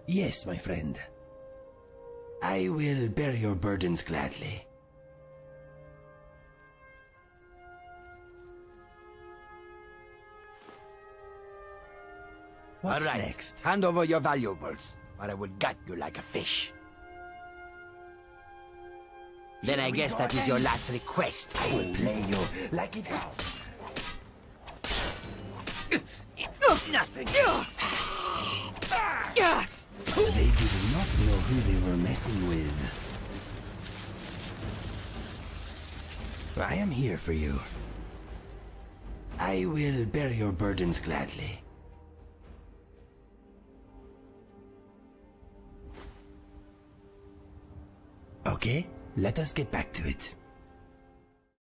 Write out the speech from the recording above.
Yes, my friend. I will bear your burdens gladly. What's next? Hand over your valuables, or I will gut you like a fish. Then I guess that is your last request. I will play you like it out. It's nothing. They did not know who they were messing with. I am here for you. I will bear your burdens gladly. Okay, let us get back to it.